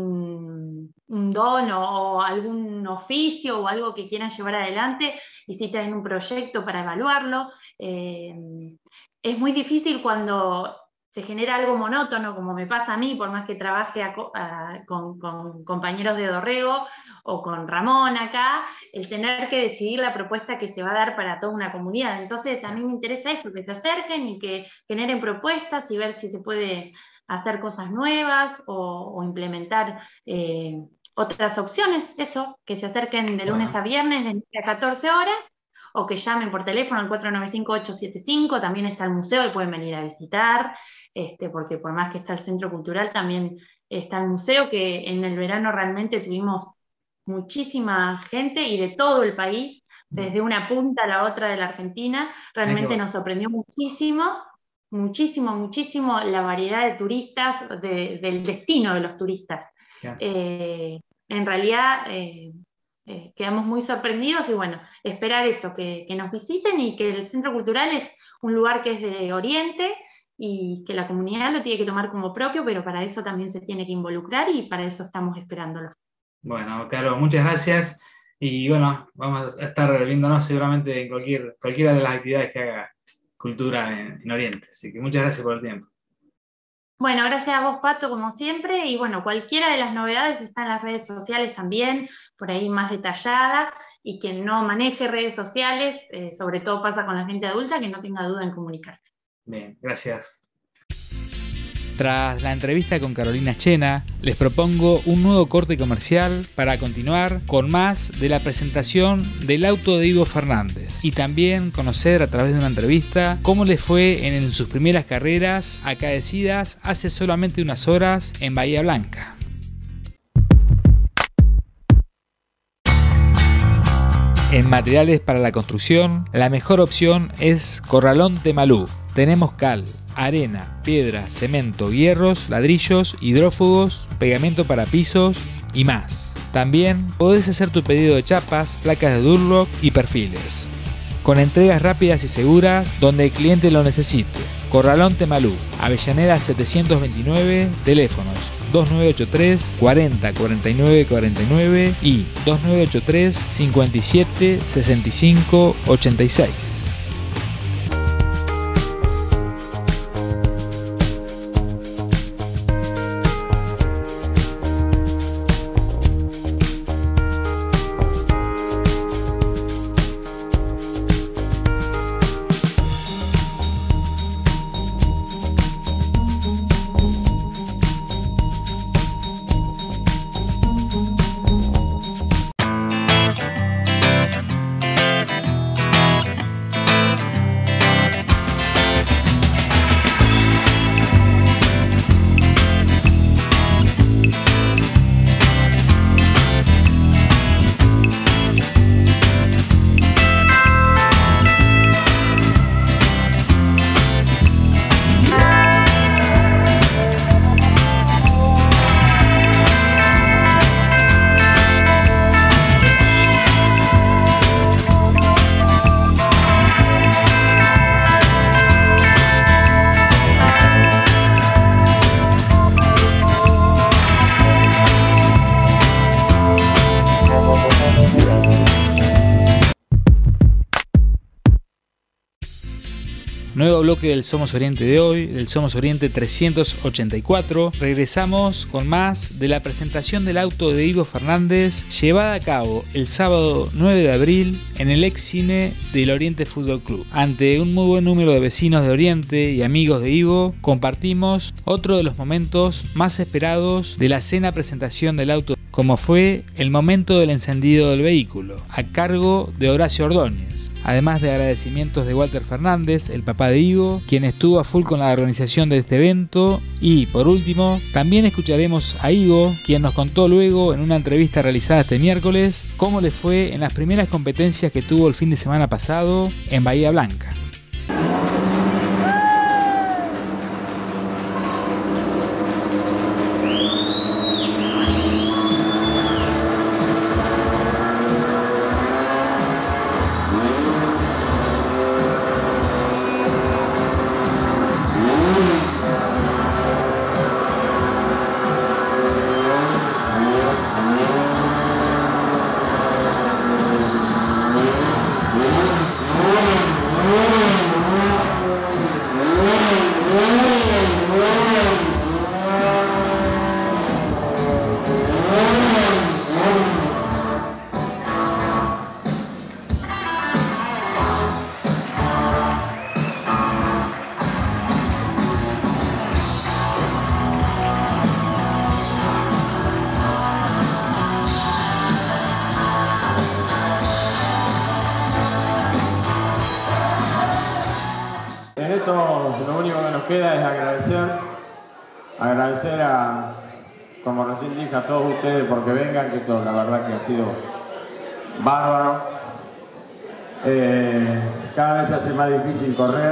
un, un don o, o algún oficio o algo que quieran llevar adelante y si traen un proyecto para evaluarlo. Eh, es muy difícil cuando se genera algo monótono, como me pasa a mí, por más que trabaje a, a, con, con compañeros de Dorrego o con Ramón acá, el tener que decidir la propuesta que se va a dar para toda una comunidad. Entonces a mí me interesa eso, que se acerquen y que generen propuestas y ver si se puede hacer cosas nuevas o, o implementar eh, otras opciones, eso, que se acerquen de lunes a viernes de nueve a catorce horas, o que llamen por teléfono al cuatro nueve cinco, ocho siete cinco, también está el museo y pueden venir a visitar, este, porque por más que está el Centro Cultural, también está el museo, que en el verano realmente tuvimos muchísima gente y de todo el país, desde una punta a la otra de la Argentina, realmente nos sorprendió muchísimo, muchísimo, muchísimo la variedad de turistas, de, del destino de los turistas. Yeah. Eh, en realidad eh, eh, quedamos muy sorprendidos y bueno, esperar eso, que, que nos visiten y que el Centro Cultural es un lugar que es de Oriente y que la comunidad lo tiene que tomar como propio, pero para eso también se tiene que involucrar y para eso estamos esperándolos. Bueno, Caro, muchas gracias y bueno, vamos a estar viéndonos seguramente en cualquier, cualquiera de las actividades que haga Cultura en, en Oriente, así que muchas gracias por el tiempo. Bueno, gracias a vos, Pato, como siempre, y bueno, cualquiera de las novedades está en las redes sociales también, por ahí más detallada, y quien no maneje redes sociales, eh, sobre todo pasa con la gente adulta, que no tenga duda en comunicarse. Bien, gracias. Tras la entrevista con Carolina Chena, les propongo un nuevo corte comercial para continuar con más de la presentación del auto de Ivo Fernández y también conocer a través de una entrevista cómo les fue en sus primeras carreras acaecidas hace solamente unas horas en Bahía Blanca. En materiales para la construcción, la mejor opción es Corralón Temalú. Tenemos cal, arena, piedra, cemento, hierros, ladrillos, hidrófugos, pegamento para pisos y más. También podés hacer tu pedido de chapas, placas de Durlock y perfiles. Con entregas rápidas y seguras donde el cliente lo necesite. Corralón Temalú, Avellaneda setecientos veintinueve, teléfonos dos nueve ocho tres, cuarenta, cuarenta y nueve, cuarenta y nueve y dos nueve ocho tres, cincuenta y siete, sesenta y cinco, ochenta y seis. Nuevo bloque del Somos Oriente de hoy, del Somos Oriente trescientos ochenta y cuatro. Regresamos con más de la presentación del auto de Ivo Fernández, llevada a cabo el sábado nueve de abril en el ex cine del Oriente Fútbol Club. Ante un muy buen número de vecinos de Oriente y amigos de Ivo, compartimos otro de los momentos más esperados de la cena presentación del auto, como fue el momento del encendido del vehículo, a cargo de Horacio Ordóñez. Además de agradecimientos de Walter Fernández, el papá de Ivo, quien estuvo a full con la organización de este evento. Y por último, también escucharemos a Ivo, quien nos contó luego en una entrevista realizada este miércoles cómo le fue en las primeras competencias que tuvo el fin de semana pasado en Bahía Blanca. Lo único que nos queda es agradecer, agradecer a, como recién dije, a todos ustedes porque vengan, que esto la verdad que ha sido bárbaro. Eh, cada vez se hace más difícil correr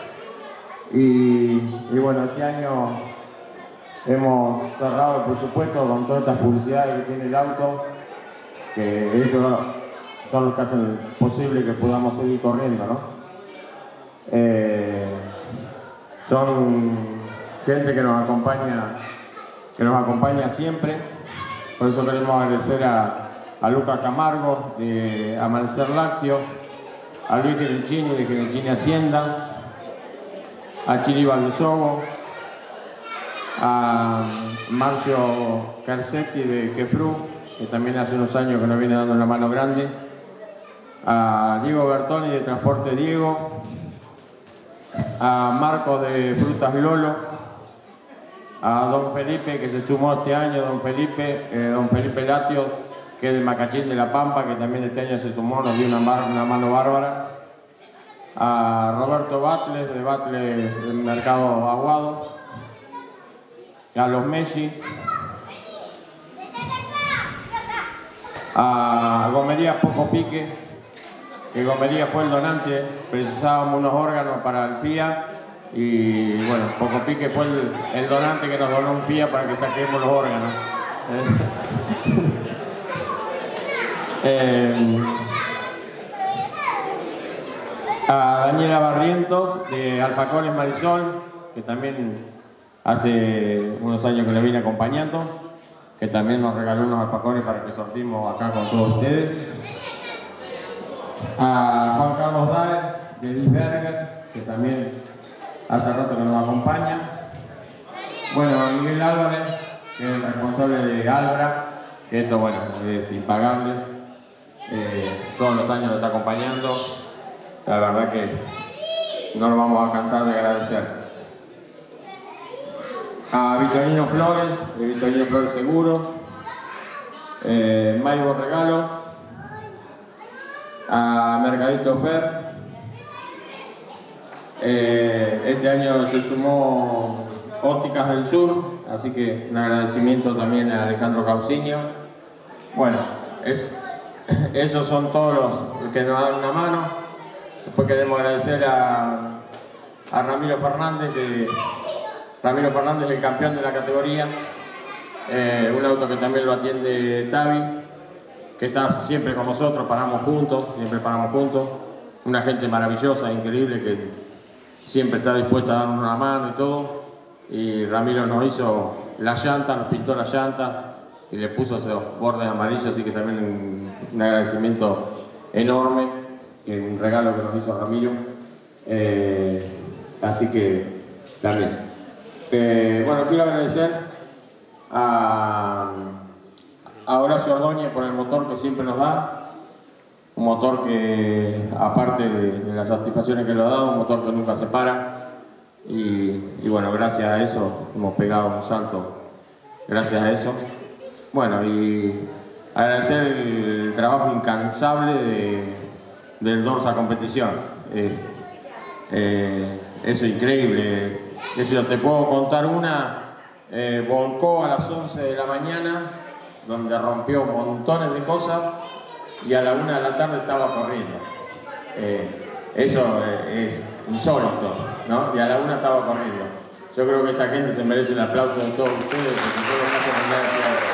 y, y bueno, este año hemos cerrado por supuesto con todas estas publicidades que tiene el auto, que ellos son los que hacen posible que podamos seguir corriendo, ¿no? Eh, son gente que nos acompaña que nos acompaña siempre, por eso queremos agradecer a, a Lucas Camargo, eh, a Malcer Lácteo, a Luis Gerencini de Gerencini Hacienda, a Chili Valdesogo, a Marcio Carcetti de Quefru, que también hace unos años que nos viene dando una mano grande, a Diego Bertoni de Transporte Diego, a Marco de Frutas Lolo, a don Felipe que se sumó este año, don Felipe, eh, don Felipe Latio, que es de Macachín de la Pampa, que también este año se sumó, nos dio una, una mano bárbara, a Roberto Batles de Batles del Mercado Aguado, a los Messi, a Gomería Poco Pique, que Gomería fue el donante, precisábamos unos órganos para el F I A y bueno, Poco Pique fue el, el donante que nos donó un F I A para que saquemos los órganos. eh, a Daniela Barrientos de Alfacones Marisol, que también hace unos años que lo vine acompañando, que también nos regaló unos alfajores para que sortimos acá con todos ustedes. A Juan Carlos Daer, de Disberger, que también hace rato que nos acompaña. Bueno, a Miguel Álvarez, que es el responsable de Albra, que esto, bueno, es impagable. Eh, todos los años nos está acompañando. La verdad que no lo vamos a cansar de agradecer. A Vitorino Flores, de Vitorino Flores Seguros. Eh, Maigo Regalos. A Mercadito Fer. Eh, este año se sumó Ópticas del Sur, así que un agradecimiento también a Alejandro Cauciño. Bueno, es, esos son todos los que nos dan una mano. Después queremos agradecer a, a Ramiro Fernández, que Ramiro Fernández es el campeón de la categoría. Eh, un auto que también lo atiende Tavi, que está siempre con nosotros, paramos juntos, siempre paramos juntos. Una gente maravillosa, increíble, que siempre está dispuesta a darnos una mano y todo. Y Ramiro nos hizo la llanta, nos pintó la llanta y le puso esos bordes amarillos, así que también un, un agradecimiento enorme, que un regalo que nos hizo Ramiro. Eh, así que también. Eh, bueno, quiero agradecer a, a Horacio Ordóñez por el motor que siempre nos da. Un motor que, aparte de, de las satisfacciones que nos da, un motor que nunca se para. Y, y bueno, gracias a eso hemos pegado un salto, gracias a eso. Bueno, y agradecer el trabajo incansable de, del Dorsa Competición. Es, eh, eso es increíble. Eso te puedo contar una. Eh, volcó a las once de la mañana, donde rompió montones de cosas, y a la una de la tarde estaba corriendo. Eh, eso eh, es insólito, ¿no? Y a la una estaba corriendo. Yo creo que esa gente se merece un aplauso de todos ustedes, porque todos hacen un gran trabajo.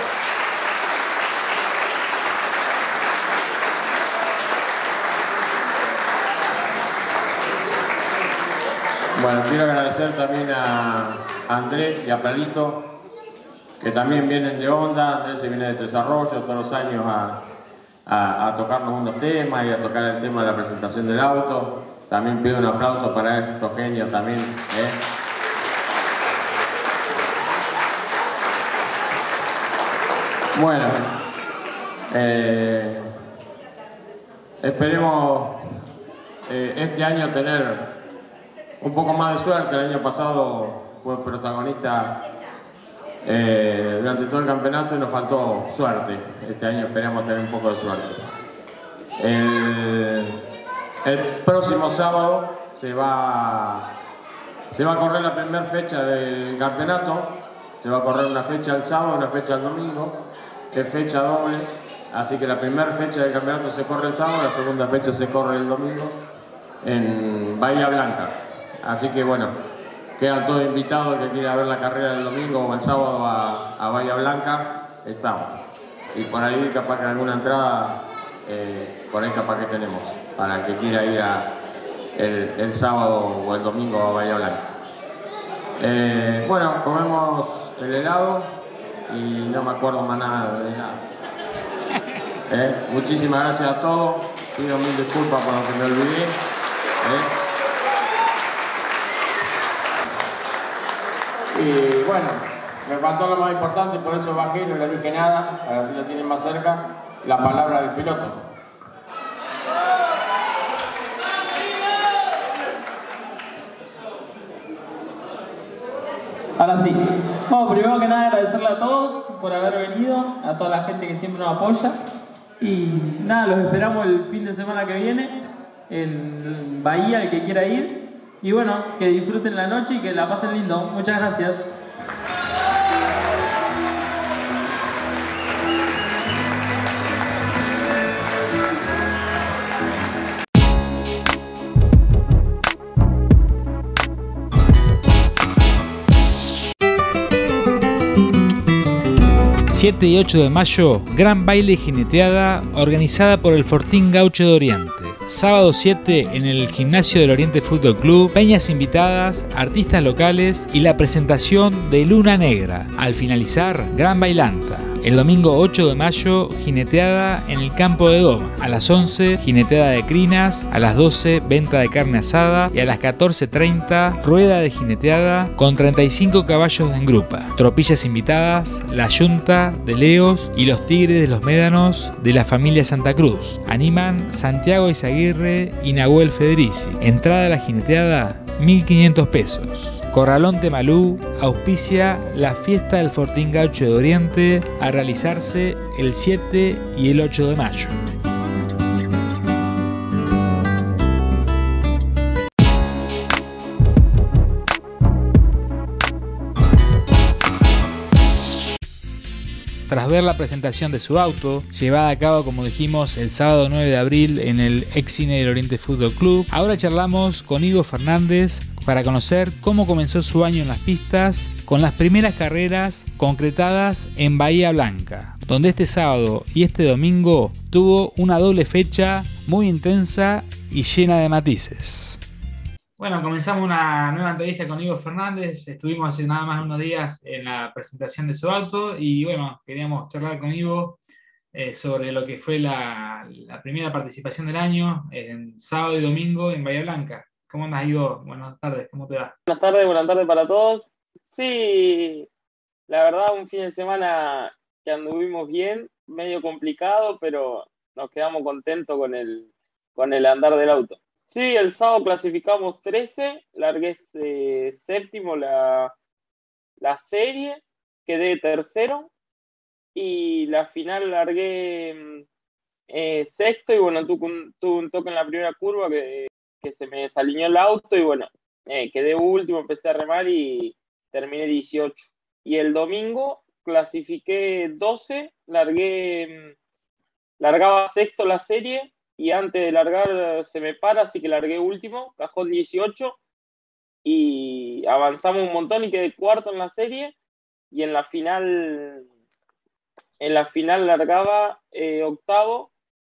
Bueno, quiero agradecer también a Andrés y a Palito, que también vienen de Honda. Andrés se viene de Tres Arroyos todos los años a, a, a tocarnos unos temas y a tocar el tema de la presentación del auto. También pido un aplauso para estos genios también. ¿eh? Bueno, eh, esperemos eh, este año tener un poco más de suerte. El año pasado fue protagonista eh, durante todo el campeonato y nos faltó suerte. Este año esperamos tener un poco de suerte. El, el próximo sábado se va, se va a correr la primera fecha del campeonato. Se va a correr una fecha el sábado, una fecha el domingo. Es fecha doble, así que la primera fecha del campeonato se corre el sábado, la segunda fecha se corre el domingo en Bahía Blanca. Así que bueno, quedan todos invitados el que quiera ver la carrera del domingo o el sábado a, a Bahía Blanca, estamos. Y por ahí capaz que alguna entrada, eh, por ahí capaz que tenemos, para el que quiera ir a el, el sábado o el domingo a Bahía Blanca. Eh, bueno, comemos el helado y no me acuerdo más nada de nada. Eh, muchísimas gracias a todos, pido mil disculpas por lo que me olvidé. Eh. Y bueno, me faltó lo más importante, por eso bajé y no le dije nada, ahora sí lo tienen más cerca, la palabra del piloto. Ahora sí. Bueno, primero que nada agradecerle a todos por haber venido, a toda la gente que siempre nos apoya. Y nada, los esperamos el fin de semana que viene en Bahía, el que quiera ir. Y bueno, que disfruten la noche y que la pasen lindo. Muchas gracias. siete y ocho de mayo, gran baile jineteada organizada por el Fortín Gaucho de Oriente. sábado siete en el Gimnasio del Oriente Fútbol Club, peñas invitadas, artistas locales y la presentación de Luna Negra. Al finalizar, gran bailanta. El domingo ocho de mayo, jineteada en el campo de Doma. A las once, jineteada de crinas. A las doce, venta de carne asada. Y a las catorce treinta, rueda de jineteada con treinta y cinco caballos en grupa. Tropillas invitadas, la Yunta de Leos y los Tigres de los Médanos de la familia Santa Cruz. Animan Santiago Izaguirre y Nahuel Federici. Entrada a la jineteada, mil quinientos pesos. Corralón Temalú auspicia la fiesta del Fortín Gaucho de Oriente a realizarse el siete y el ocho de mayo. Tras ver la presentación de su auto, llevada a cabo, como dijimos, el sábado nueve de abril en el ex cine del Oriente Fútbol Club, ahora charlamos con Ivo Fernández para conocer cómo comenzó su año en las pistas con las primeras carreras concretadas en Bahía Blanca, donde este sábado y este domingo tuvo una doble fecha muy intensa y llena de matices. Bueno, comenzamos una nueva entrevista con Ivo Fernández. Estuvimos hace nada más unos días en la presentación de su auto y bueno, queríamos charlar con Ivo eh, sobre lo que fue la, la primera participación del año en sábado y domingo en Bahía Blanca. ¿Cómo andas, Ivo? Buenas tardes, ¿cómo te va? Buenas tardes, buenas tardes para todos. Sí, la verdad un fin de semana que anduvimos bien, medio complicado, pero nos quedamos contentos con el, con el andar del auto. Sí, el sábado clasificamos trece, largué eh, séptimo la, la serie, quedé tercero y la final largué eh, sexto y bueno, tuve un, tuve un toque en la primera curva que, que se me desalineó el auto y bueno, eh, quedé último, empecé a remar y terminé dieciocho. Y el domingo clasifiqué doce, largué, largaba sexto la serie. Y antes de largar se me para, así que largué último, cajón dieciocho, y avanzamos un montón y quedé cuarto en la serie, y en la final, en la final largaba eh, octavo,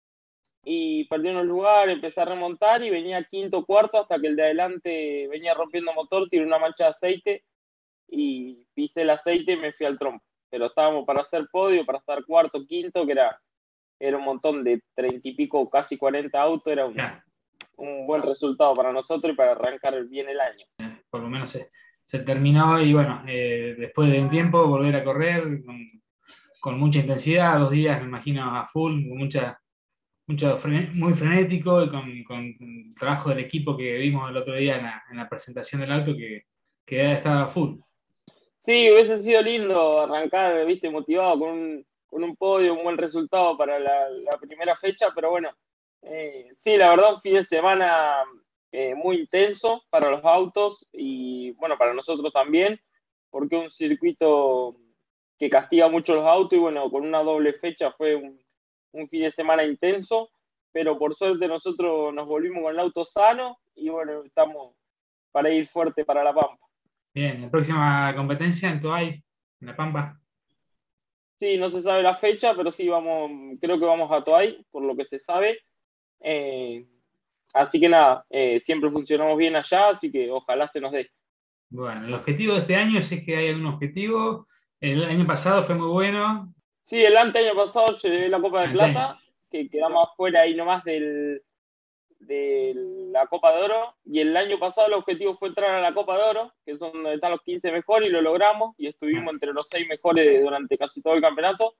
y perdí unos lugares, empecé a remontar, y venía quinto, cuarto, hasta que el de adelante venía rompiendo motor, tiré una mancha de aceite, y pisé el aceite y me fui al trompo. Pero estábamos para hacer podio, para estar cuarto, quinto, que era... era un montón de treinta y pico, casi cuarenta autos, era un, yeah. un buen resultado para nosotros y para arrancar bien el año. Por lo menos se, se terminó y bueno, eh, después de un tiempo volver a correr con, con mucha intensidad, dos días me imagino a full, con mucha, mucho frene, muy frenético y con, con trabajo del equipo que vimos el otro día en la, en la presentación del auto que, que estaba full. Sí, hubiese sido lindo arrancar, viste, motivado con un con un podio, un buen resultado para la, la primera fecha, pero bueno, eh, sí, la verdad un fin de semana eh, muy intenso para los autos y bueno, para nosotros también, porque es un circuito que castiga mucho los autos y bueno, con una doble fecha fue un, un fin de semana intenso, pero por suerte nosotros nos volvimos con el auto sano y bueno, estamos para ir fuerte para La Pampa. Bien, la próxima competencia en Toay, en La Pampa. Sí, no se sabe la fecha, pero sí vamos, creo que vamos a Toay, por lo que se sabe. Eh, así que nada, eh, siempre funcionamos bien allá, así que ojalá se nos dé. Bueno, el objetivo de este año, si es que hay algún objetivo, el año pasado fue muy bueno. Sí, el año pasado llevé la Copa de Plata, que quedamos afuera ahí nomás del, de la Copa de Oro, y el año pasado el objetivo fue entrar a la Copa de Oro, que es donde están los quince mejores, y lo logramos, y estuvimos entre los seis mejores durante casi todo el campeonato,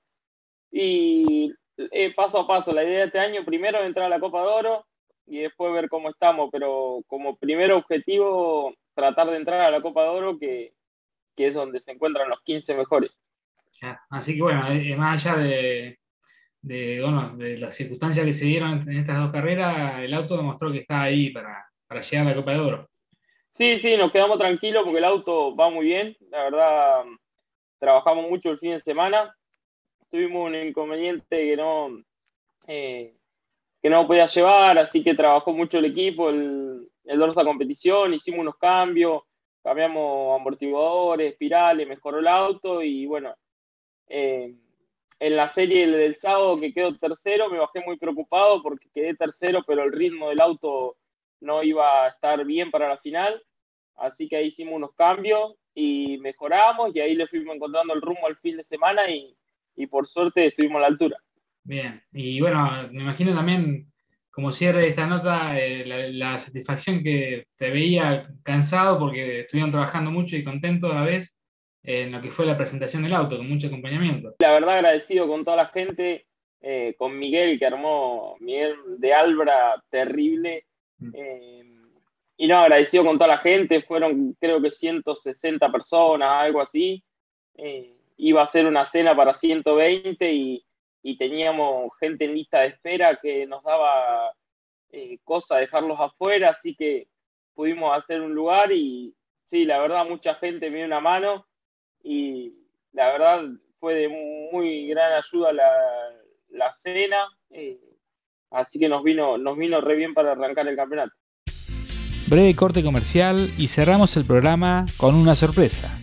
y eh, paso a paso, la idea de este año primero es entrar a la Copa de Oro, y después ver cómo estamos, pero como primer objetivo, tratar de entrar a la Copa de Oro, que, que es donde se encuentran los quince mejores. Así que bueno, eh, más allá de... De, bueno, de las circunstancias que se dieron en estas dos carreras, el auto demostró que está ahí para, para llegar a la Copa de Oro. Sí, sí, nos quedamos tranquilos porque el auto va muy bien. La verdad, trabajamos mucho el fin de semana. Tuvimos un inconveniente que no, eh, que no podía llevar, así que trabajó mucho el equipo, el, el Dorsa Competición, hicimos unos cambios, cambiamos amortiguadores, espirales, mejoró el auto y bueno, eh, en la serie del sábado que quedo tercero me bajé muy preocupado porque quedé tercero, pero el ritmo del auto no iba a estar bien para la final, así que ahí hicimos unos cambios y mejoramos y ahí le fuimos encontrando el rumbo al fin de semana y, y por suerte estuvimos a la altura. Bien, y bueno, me imagino también como cierre de esta nota eh, la, la satisfacción que te veía cansado porque estuvieron trabajando mucho y contento a la vez en lo que fue la presentación del auto, con mucho acompañamiento. La verdad agradecido con toda la gente, eh, con Miguel que armó, Miguel de Albra, terrible, eh, y no, agradecido con toda la gente, fueron creo que ciento sesenta personas, algo así, eh, iba a ser una cena para ciento veinte y, y teníamos gente en lista de espera que nos daba eh, cosa dejarlos afuera, así que pudimos hacer un lugar y sí, la verdad mucha gente me dio una mano y la verdad fue de muy gran ayuda la, la cena, eh, así que nos vino, nos vino re bien para arrancar el campeonato. Breve corte comercial y cerramos el programa con una sorpresa.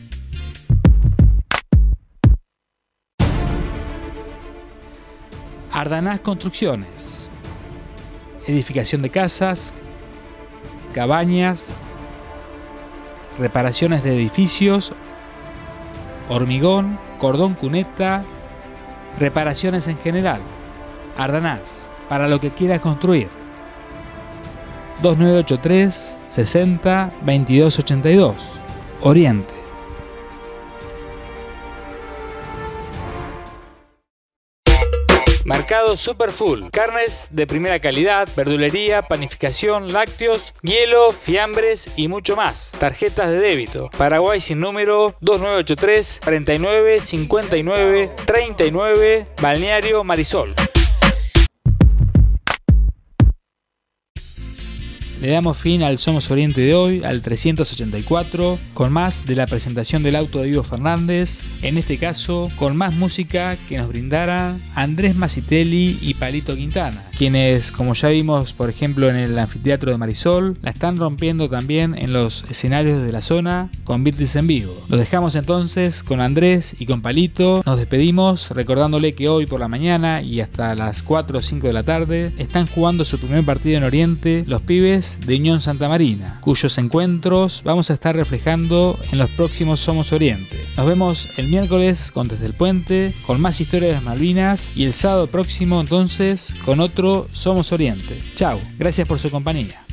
Ardanaz Construcciones. Edificación de casas, cabañas, reparaciones de edificios, hormigón, cordón cuneta, reparaciones en general. Ardanaz, para lo que quieras construir. dos nueve ocho tres, sesenta, veintidós ochenta y dos. Oriente. Mercado Superfull. Carnes de primera calidad, verdulería, panificación, lácteos, hielo, fiambres y mucho más. Tarjetas de débito. Paraguay sin número dos nueve ocho tres, cuarenta y nueve, cincuenta y nueve, treinta y nueve. Balneario Marisol. Le damos fin al Somos Oriente de hoy, al trescientos ochenta y cuatro, con más de la presentación del auto de Ivo Fernández, en este caso con más música que nos brindaran Andrés Massitelli y Palito Quintana, quienes, como ya vimos por ejemplo en el anfiteatro de Marisol, la están rompiendo también en los escenarios de la zona con Virtus en vivo. Los dejamos entonces con Andrés y con Palito, nos despedimos recordándole que hoy por la mañana y hasta las cuatro o cinco de la tarde están jugando su primer partido en Oriente los pibes de Unión Santa Marina, cuyos encuentros vamos a estar reflejando en los próximos Somos Oriente. Nos vemos el miércoles con Desde el Puente, con más historias de las Malvinas y el sábado próximo entonces con otro Somos Oriente. Chau, gracias por su compañía.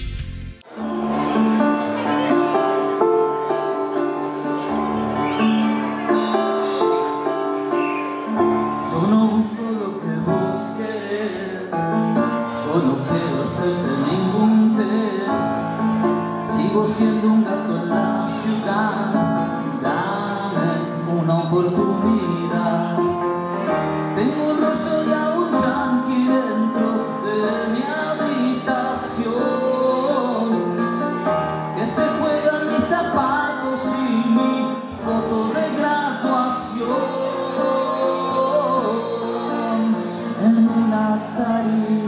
Yo no busco lo que busques, yo no quiero hacerte ningún test, sigo siendo un gato en la ciudad, dame una oportunidad. Tengo un roso y a un yanqui dentro de mi habitación, que se juegan mis zapatos y mi foto de graduación. En un Atari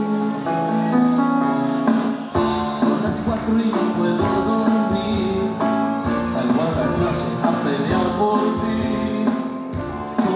son las cuatro y no puedo dormir, salgo a la clase a pelear por ti.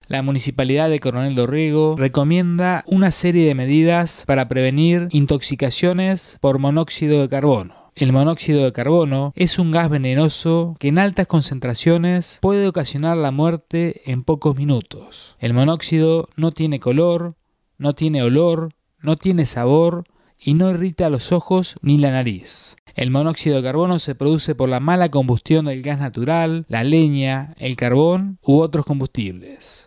la Municipalidad de Coronel Dorrego recomienda una serie de medidas para prevenir intoxicaciones por monóxido de carbono. El monóxido de carbono es un gas venenoso que en altas concentraciones puede ocasionar la muerte en pocos minutos. El monóxido no tiene color, no tiene olor, no tiene sabor y no irrita los ojos ni la nariz. El monóxido de carbono se produce por la mala combustión del gas natural, la leña, el carbón u otros combustibles.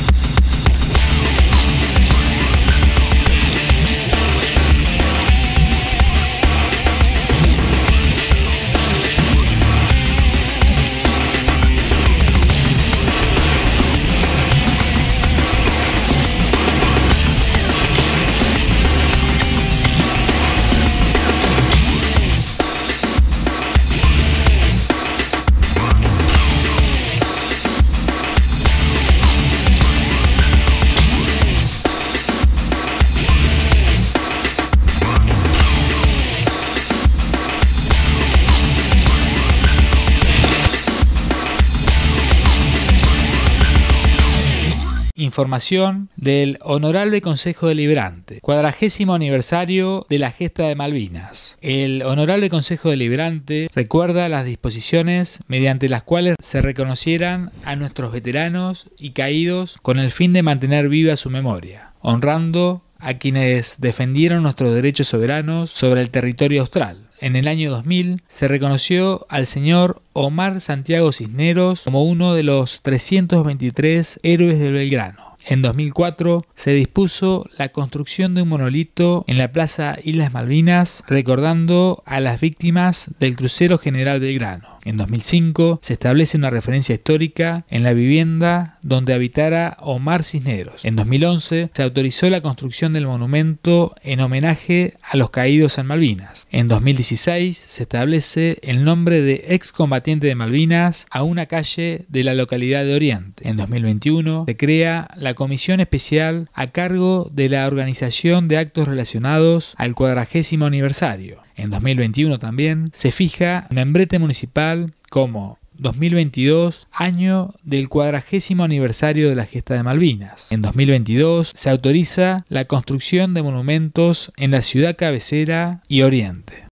Información del Honorable Consejo Deliberante, cuadragésimo aniversario de la Gesta de Malvinas. El Honorable Consejo Deliberante recuerda las disposiciones mediante las cuales se reconocieran a nuestros veteranos y caídos con el fin de mantener viva su memoria, honrando a quienes defendieron nuestros derechos soberanos sobre el territorio austral. En el año dos mil se reconoció al señor Omar Santiago Cisneros como uno de los trescientos veintitrés héroes del Belgrano. En dos mil cuatro se dispuso la construcción de un monolito en la Plaza Islas Malvinas recordando a las víctimas del crucero General Belgrano. En dos mil cinco se establece una referencia histórica en la vivienda donde habitara Omar Cisneros. En dos mil once se autorizó la construcción del monumento en homenaje a los caídos en Malvinas. En dos mil dieciséis se establece el nombre de excombatiente de Malvinas a una calle de la localidad de Oriente. En dos mil veintiuno se crea la comisión especial a cargo de la organización de actos relacionados al cuadragésimo aniversario. En dos mil veintiuno también se fija un membrete municipal como dos mil veintidós, año del cuadragésimo aniversario de la Gesta de Malvinas. En dos mil veintidós se autoriza la construcción de monumentos en la ciudad cabecera y Oriente.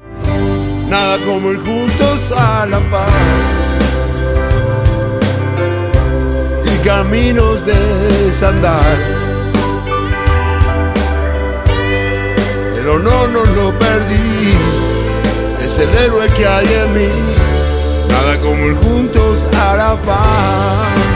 Nada como ir juntos a la paz y caminos de desandar. Pero no, no lo perdí, es el héroe que hay en mí. Nada como ir juntos a la paz.